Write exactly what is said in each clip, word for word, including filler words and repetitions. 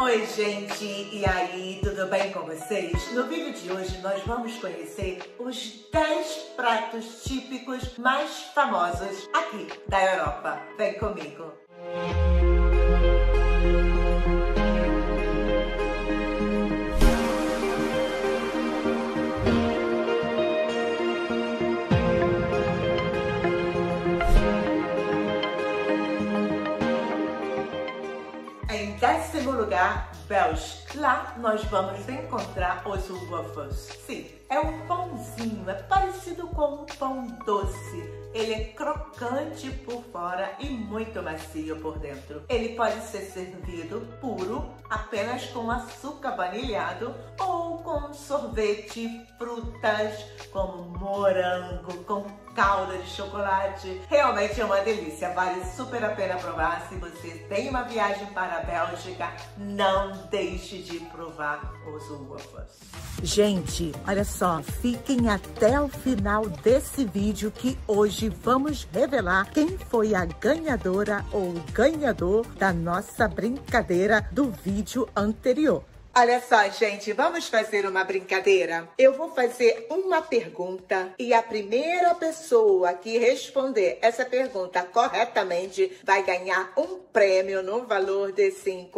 Oi gente, e aí, tudo bem com vocês? No vídeo de hoje nós vamos conhecer os dez pratos típicos mais famosos aqui da Europa. Vem comigo! Em décimo lugar, Bélgica. Lá nós vamos encontrar os waffles. Sim, é um pãozinho, é parecido com um pão doce. Ele é crocante por fora e muito macio por dentro. Ele pode ser servido puro, apenas com açúcar vanilhado ou com sorvete, frutas como morango, com calda de chocolate. Realmente é uma delícia, vale super a pena provar. Se você tem uma viagem para a Bélgica, não deixe de provar os waffles. Gente, olha só, fiquem até o final desse vídeo que hoje vamos revelar quem foi a ganhadora ou ganhador da nossa brincadeira do vídeo anterior. Olha só, gente, vamos fazer uma brincadeira? Eu vou fazer uma pergunta e a primeira pessoa que responder essa pergunta corretamente vai ganhar um prêmio no valor de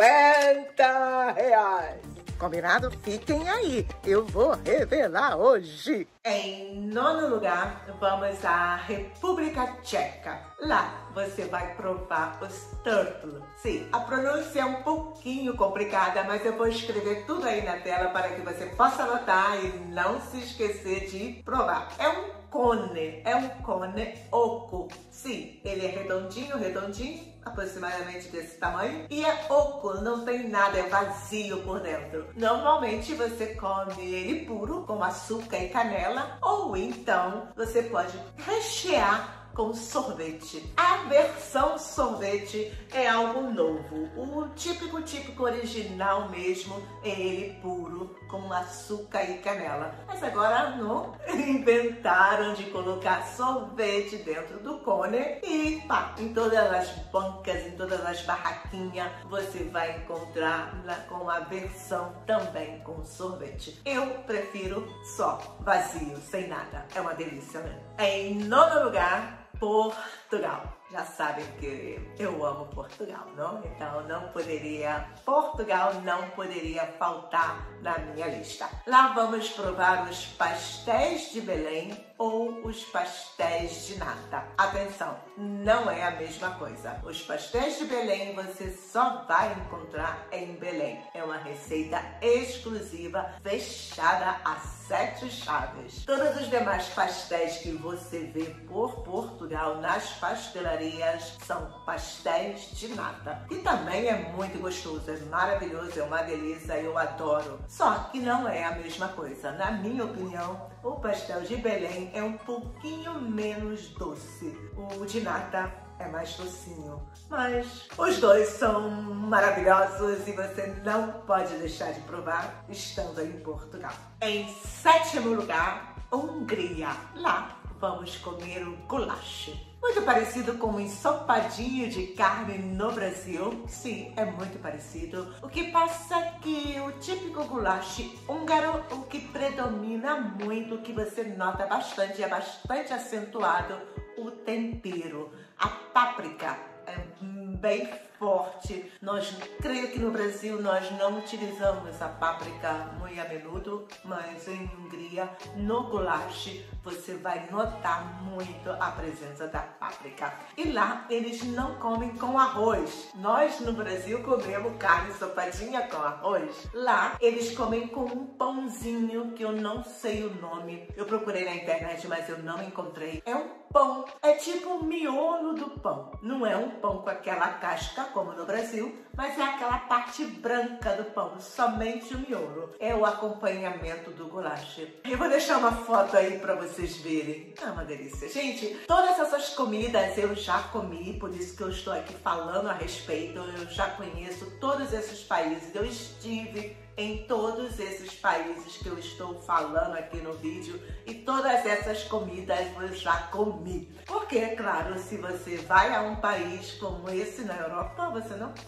cinquenta reais. Combinado? Fiquem aí, eu vou revelar hoje. Em nono lugar, vamos à República Tcheca. Lá você vai provar os turtle. Sim, a pronúncia é um pouquinho complicada, mas eu vou escrever tudo aí na tela para que você possa anotar e não se esquecer de provar. É um cone, é um cone oco. Sim, ele é redondinho, redondinho, aproximadamente desse tamanho. E é oco, não tem nada, é vazio por dentro. Normalmente você come ele puro, com açúcar e canela, ou então você pode rechear com sorvete. A versão sorvete é algo novo. O típico, típico original mesmo é ele puro, com açúcar e canela. Mas agora não inventaram de colocar sorvete dentro do cone e pá, em todas as bancas, em todas as barraquinhas, você vai encontrar na, com a versão também com sorvete. Eu prefiro só vazio, sem nada. É uma delícia, né? Em nono lugar, Portugal. Já sabem que eu amo Portugal, não? Então não poderia, Portugal não poderia faltar na minha lista. Lá vamos provar os pastéis de Belém ou os pastéis de nata. Atenção, não é a mesma coisa. Os pastéis de Belém você só vai encontrar em Belém. É uma receita exclusiva, fechada a sete chaves. Todos os demais pastéis que você vê por Portugal nas pastelarias são pastéis de nata, que também é muito gostoso, é maravilhoso, é uma delícia, eu adoro. Só que não é a mesma coisa. Na minha opinião, o pastel de Belém é um pouquinho menos doce. O de nata é mais docinho, mas os dois são maravilhosos e você não pode deixar de provar estando em Portugal. Em sétimo lugar, Hungria. Lá vamos comer o goulash. Muito parecido com um ensopadinho de carne no Brasil. Sim, é muito parecido. O que passa é que o típico goulash húngaro, o que predomina muito, o que você nota bastante, é bastante acentuado, o tempero. A páprica é bem forte. Nós, creio que no Brasil nós não utilizamos a páprica muito a menudo, mas em Hungria, no goulash, você vai notar muito a presença da páprica. E lá eles não comem com arroz. Nós no Brasil comemos carne sopadinha com arroz. Lá eles comem com um pãozinho que eu não sei o nome. Eu procurei na internet, mas eu não encontrei. É um pão, é tipo o miolo do pão. Não é um pão com aquela casca como no Brasil, mas é aquela parte branca do pão, somente o miolo. É o acompanhamento do goulash. Eu vou deixar uma foto aí para vocês verem. É uma delícia. Gente, todas essas comidas eu já comi, por isso que eu estou aqui falando a respeito. Eu já conheço todos esses países. Eu estive em todos esses países que eu estou falando aqui no vídeo e todas essas comidas eu já comi. Porque, é claro, se você vai a um país como esse na Europa, você não pode deixar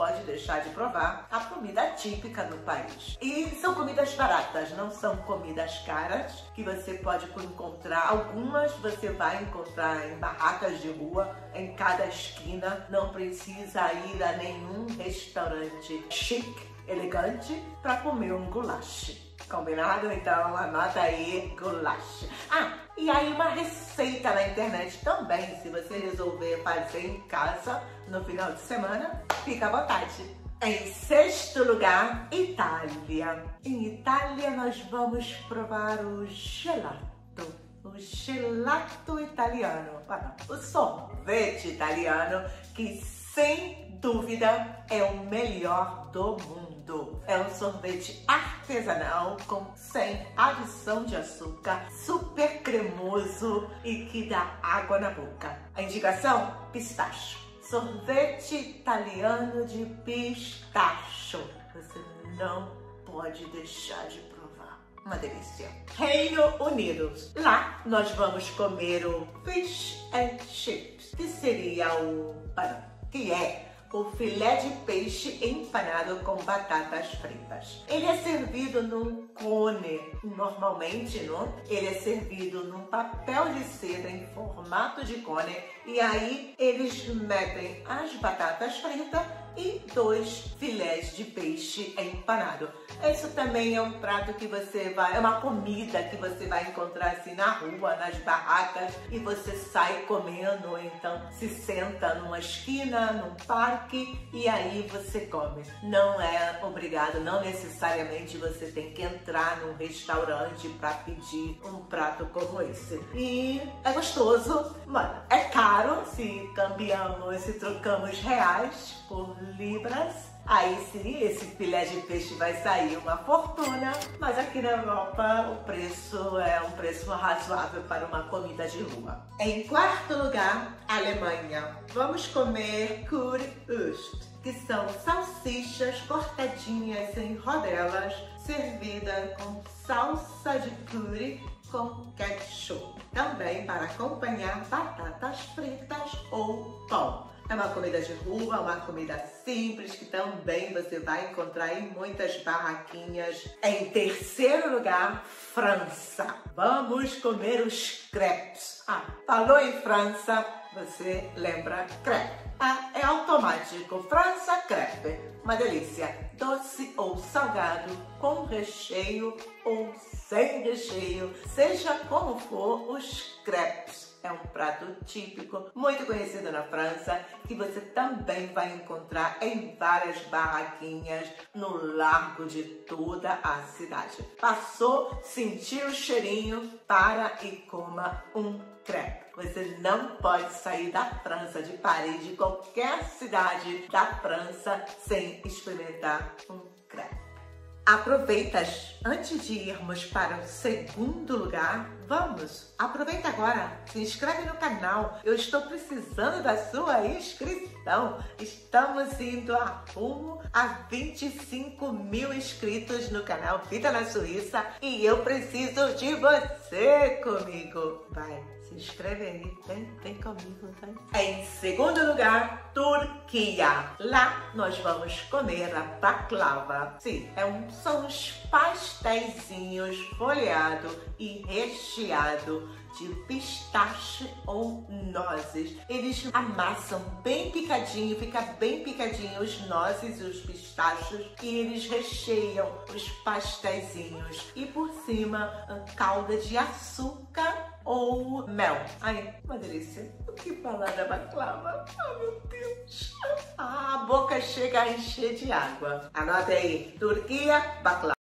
deixar de provar a comida típica do país. E são comidas baratas, não são comidas caras, que você pode encontrar. Algumas você vai encontrar em barracas de rua, em cada esquina. Não precisa ir a nenhum restaurante chique, elegante, para comer um goulash. Combinado? Então anota aí, goulash. Ah, e aí uma receita na internet também, se você resolver fazer em casa no final de semana, fica à vontade. Em sexto lugar, Itália. Em Itália nós vamos provar o gelato. O gelato italiano. O sorvete italiano, que sem dúvida é o melhor do mundo. É um sorvete artesanal com sem adição de açúcar, super cremoso e que dá água na boca. A indicação? Pistache. Sorvete italiano de pistacho. Você não pode deixar de provar. Uma delícia. Reino Unido. Lá nós vamos comer o fish and chips, que seria o... que é o filé de peixe empanado com batatas fritas. Ele é servido num cone, normalmente, não? Ele é servido num papel de seda em formato de cone e aí eles metem as batatas fritas e dois filés de peixe empanado. Isso também é um prato que você vai, é uma comida que você vai encontrar assim na rua, nas barracas, e você sai comendo, ou então se senta numa esquina, num parque, e aí você come. Não é obrigado, não necessariamente você tem que entrar num restaurante para pedir um prato como esse. E é gostoso, mano, é caro se cambiamos, se trocamos reais por libras. Aí sim, esse filé de peixe vai sair uma fortuna, mas aqui na Europa o preço é um preço razoável para uma comida de rua. Em quarto lugar, Alemanha. Vamos comer Currywurst, que são salsichas cortadinhas em rodelas, servida com salsa de curry com ketchup. Também para acompanhar batatas fritas ou pão. É uma comida de rua, uma comida simples que também você vai encontrar em muitas barraquinhas. Em terceiro lugar, França. Vamos comer os crepes. Ah, falou em França, você lembra crepe. Ah, é automático. França, crepe. Uma delícia. Doce ou salgado, com recheio ou sem recheio. Seja como for, os crepes é um prato típico, muito conhecido na França, que você também vai encontrar em várias barraquinhas no largo de toda a cidade. Passou, sentiu o cheirinho, para e coma um crepe. Você não pode sair da França, de Paris, de qualquer cidade da França, sem experimentar um crepe. Aproveita, antes de irmos para o segundo lugar, vamos, aproveita agora, se inscreve no canal, eu estou precisando da sua inscrição. Estamos indo a rumo a vinte e cinco mil inscritos no canal Vida na Suíça e eu preciso de você comigo. Vai, se inscreve aí, vem, vem comigo, vem. Em segundo lugar, Turquia. Lá nós vamos comer a baklava. Sim, é um, são uns pastéisinhos folheados e recheado de pistache ou nozes. Eles amassam bem picadinho, fica bem picadinho os nozes e os pistachos e eles recheiam os pastéisinhos e por cima calda de açúcar ou mel. Ai, uma delícia. O que falar da baklava? Oh, meu Deus. Ah, a boca chega a encher de água. Anota aí, Turquia, baklava.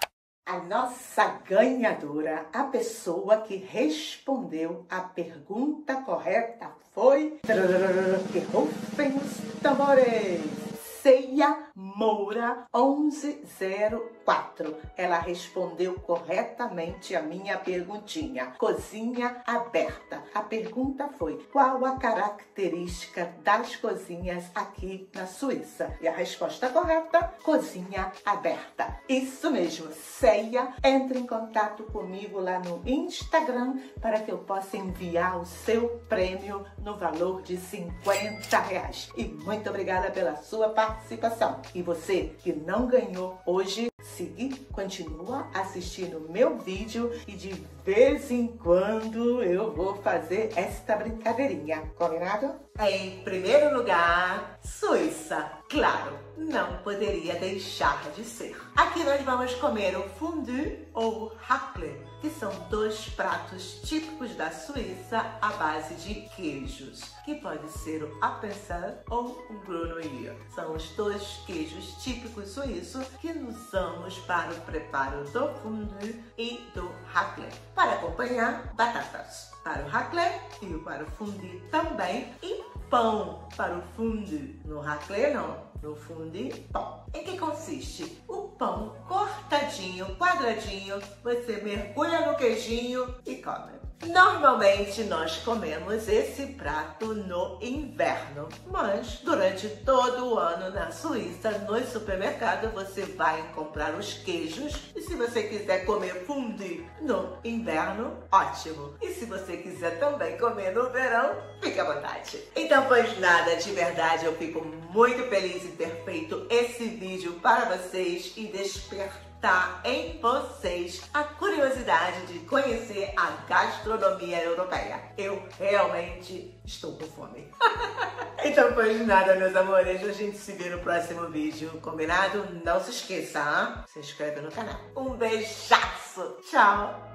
A nossa ganhadora, a pessoa que respondeu a pergunta correta foi... Que rufem os tambores! Ceia Moura onze zero quatro. Ela respondeu corretamente a minha perguntinha. Cozinha aberta. A pergunta foi: qual a característica das cozinhas aqui na Suíça? E a resposta correta: cozinha aberta. Isso mesmo, Ceia. Entre em contato comigo lá no Instagram para que eu possa enviar o seu prêmio no valor de cinquenta reais. E muito obrigada pela sua participação. E você que não ganhou hoje, siga, continua assistindo meu vídeo e de vez em quando eu vou fazer esta brincadeirinha, combinado? Em primeiro lugar, Suíça. Claro, não poderia deixar de ser. Aqui nós vamos comer o fondue ou raclette, que são dois pratos típicos da Suíça à base de queijos, que pode ser o Appenzel ou o Grenouille. São os dois queijos típicos suíços que usamos para o preparo do fondue e do raclette. Para acompanhar, batatas para o raclette e para o fondue também, e pão para o fondue. No raclette não, no fondue, pão. Em que consiste? O pão cortadinho, quadradinho, você mergulha no queijinho e come. Normalmente nós comemos esse prato no inverno, mas durante todo o ano na Suíça, no supermercado, você vai comprar os queijos. E se você quiser comer fondue no inverno, ótimo. E se você quiser também comer no verão, fique à vontade. Então, pois nada, de verdade, eu fico muito feliz em ter feito esse vídeo para vocês e despertar em vocês a curiosidade de conhecer a gastronomia europeia. Eu realmente estou com fome. Então, pois nada, meus amores, a gente se vê no próximo vídeo, combinado? Não se esqueça, hein? Se inscreve no canal. Um beijaço! Tchau!